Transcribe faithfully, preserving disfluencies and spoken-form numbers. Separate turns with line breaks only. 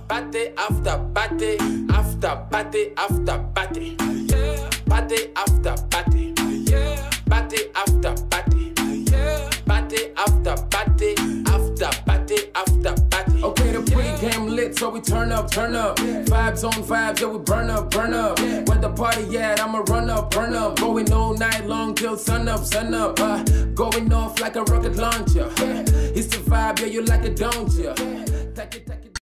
party after party, after party after party, yeah. Party after party, yeah. Party after party, yeah. Party after party, after party after party. Okay, the pre-game lit, so we turn up, turn up. Yeah. Vibes on vibes, yeah, we burn up, burn up. Yeah. Where the party at, I'ma run up, burn up. Going all night long till sun up, sun up. Uh, going off like a rocket launcher. Yeah. It's the vibe, yeah, you like it, don't ya? Yeah.